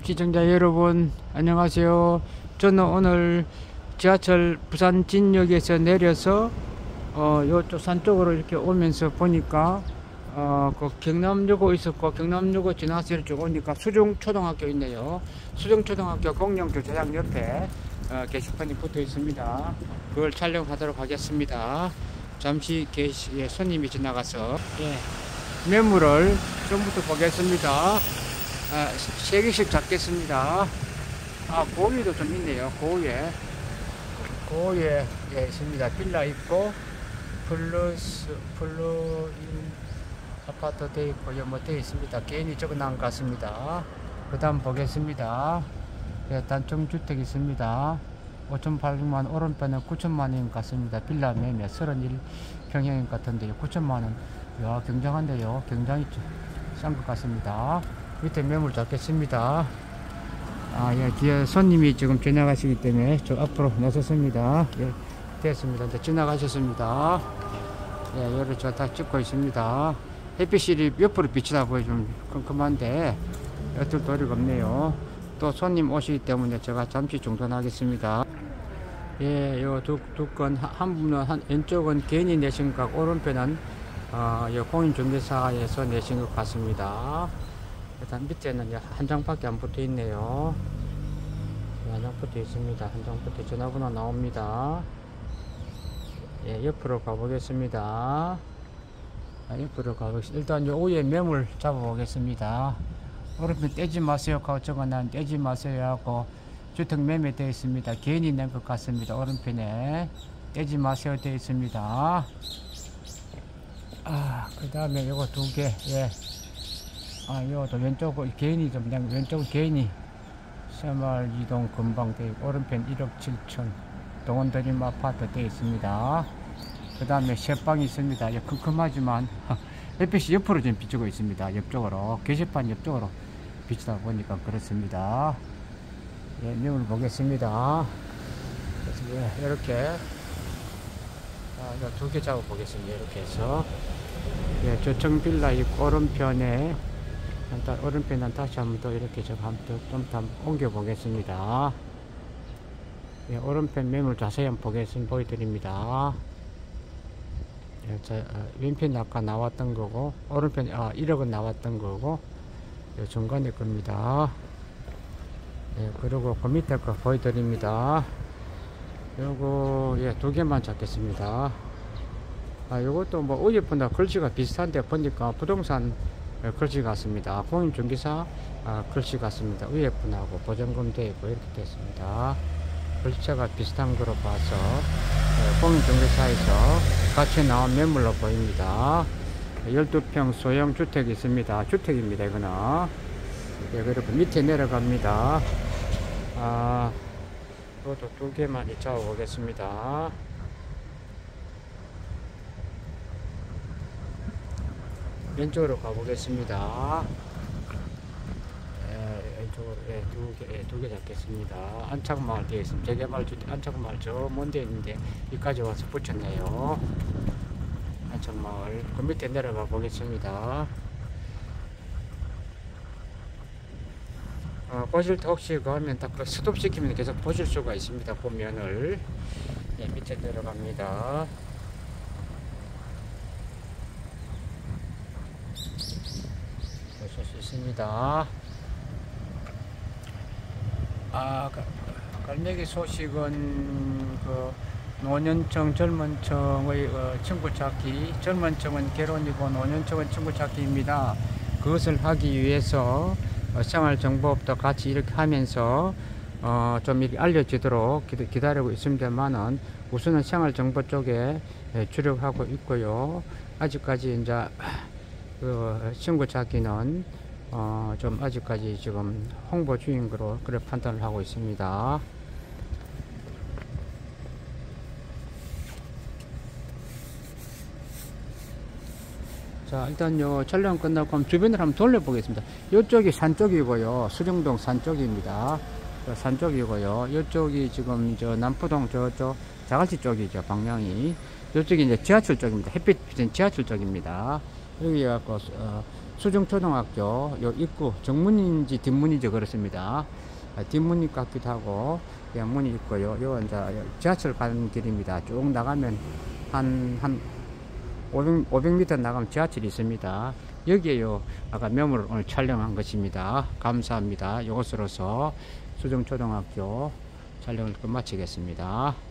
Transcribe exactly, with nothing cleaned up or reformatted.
시청자 여러분 안녕하세요. 저는 오늘 지하철 부산 진역에서 내려서 어 요쪽 산 쪽으로 이렇게 오면서 보니까 어 그 경남여고 있었고, 경남여고 지나서 이렇게 오니까 수중초등학교 있네요. 수중초등학교 공영교차장 옆에 어, 게시판이 붙어 있습니다. 그걸 촬영하도록 하겠습니다. 잠시 게시, 예, 손님이 지나가서 예, 매물을 좀부터 보겠습니다. 아, 세 개씩 잡겠습니다. 아, 고위도 좀 있네요. 고위에 고위에 예, 있습니다. 빌라 있고 플러스 플러인 아파트 돼 있고 뭐 돼 있습니다. 개인이 적어놓은 것 같습니다. 그 다음 보겠습니다. 예, 단층주택 있습니다. 오천팔백만 원, 오른편은 구천만 원인 것 같습니다. 빌라 매매 삼십일 평형인 것 같은데요. 구천만 원. 이야, 굉장한데요. 굉장히 싼 것 같습니다. 밑에 매물 잡겠습니다. 아, 예, 뒤에 손님이 지금 지나가시기 때문에 저 앞으로 나섰습니다. 예, 됐습니다. 이제 지나가셨습니다. 예, 여기 저 다 찍고 있습니다. 햇빛이 옆으로 비치다 보여 좀 컴컴한데 어쩔 도리가 없네요. 또 손님 오시기 때문에 제가 잠시 중단하겠습니다. 예, 요 두, 두 건, 한 분은 한, 왼쪽은 개인이 내신 것 같고, 오른편은, 어, 요 공인중개사에서 내신 것 같습니다. 일단 밑에는 한 장밖에 안 붙어 있네요. 한 장 붙어 있습니다. 한 장 붙어 전화번호 나옵니다. 예, 옆으로 가보겠습니다. 아, 옆으로 가보겠습니다. 일단 요 위에 매물 잡아보겠습니다. 오른편 떼지 마세요 하고 적어난 떼지 마세요 하고 주택 매매 되어 있습니다. 개인이 낸 것 같습니다. 오른편에 떼지 마세요 되어 있습니다. 아, 그 다음에 요거 두 개, 예. 아, 요것도 왼쪽은 개인이 좀 낸, 왼쪽은 개인이 새마을 이동 금방 되어 있고, 오른편 일억 칠천 동원드림 아파트 되어 있습니다. 그 다음에 셋방이 있습니다. 예, 큼큼하지만 햇빛이 옆으로 좀 비추고 있습니다. 옆쪽으로, 게시판 옆쪽으로 비추다 보니까 그렇습니다. 예, 매물 보겠습니다. 그래서 예, 이렇게 두 개 잡아 보겠습니다. 이렇게 해서 예, 저층 빌라 있고 오른편에 일단 오른편은 다시 한번 더 이렇게 좀 한번 좀 더 옮겨 보겠습니다. 예, 오른편 매물 자세히 한번 보겠습니다. 보여드립니다. 예, 저, 어, 왼편이 아까 나왔던 거고, 오른편이 아, 일억은 나왔던 거고, 요 중간에 겁니다. 예, 그리고 그 밑에 거 보여드립니다. 요거, 예, 두 개만 잡겠습니다. 아, 요것도 뭐, 어제보다 글씨가 비슷한데, 보니까 부동산 글씨 같습니다. 공인중개사 아, 글씨 같습니다. 위에 분하고 보증금 되어 있고, 이렇게 됐습니다. 글자가 비슷한 거로 봐서, 예, 공인중개사에서 같이 나온 매물로 보입니다. 열두 평 소형 주택이 있습니다. 주택입니다, 이거는. 예, 그리고 밑에 내려갑니다. 아, 이것도 두 개만 잡아 보겠습니다. 왼쪽으로 가보겠습니다. 예, 왼쪽으로, 예, 두 개, 예, 두 개 잡겠습니다. 안착마을 되어 있습니다. 재개발 주택, 안착마을 저 먼데 있는데, 여기까지 와서 붙였네요. 안착마을. 그 밑에 내려가 보겠습니다. 어, 보실 때 혹시 가면 딱 그 스톱 시키면 계속 보실 수가 있습니다. 보면을. 예, 밑에 내려갑니다. 보실 수 있습니다. 아, 갈매기 소식은 그 노년층, 젊은층의 어, 친구 찾기, 젊은층은 개론이고 노년층은 친구 찾기입니다. 그것을 하기 위해서 어, 생활정보업도 같이 이렇게 하면서 어, 좀 이렇게 알려지도록 기다리고 있습니다만은 우선은 생활정보 쪽에 예, 주력하고 있고요. 아직까지 이제 그 친구 찾기는 어, 좀 아직까지 지금 홍보 중인 거로 그래 판단을 하고 있습니다. 자, 일단 요 촬영 끝나고 그럼 주변을 한번 돌려보겠습니다. 이쪽이 산 쪽이고요. 수정동 산 쪽입니다. 산 쪽이고요. 이쪽이 지금 저 남포동 저쪽 자갈치 쪽이죠. 방향이. 이쪽이 이제 지하철 쪽입니다. 햇빛 비친 지하철 쪽입니다. 여기 갖고 어, 수중초등학교 요 입구 정문인지 뒷문인지 그렇습니다. 아, 뒷문인 것 같기도 하고 그냥 문이 있고요. 요 이제 지하철 가는 길입니다. 쭉 나가면 한 한 오백, 오백 미터 나가면 지하철이 있습니다. 여기에요 아까 매물을 오늘 촬영한 것입니다. 감사합니다. 이것으로서 수중초등학교 촬영을 끝마치겠습니다.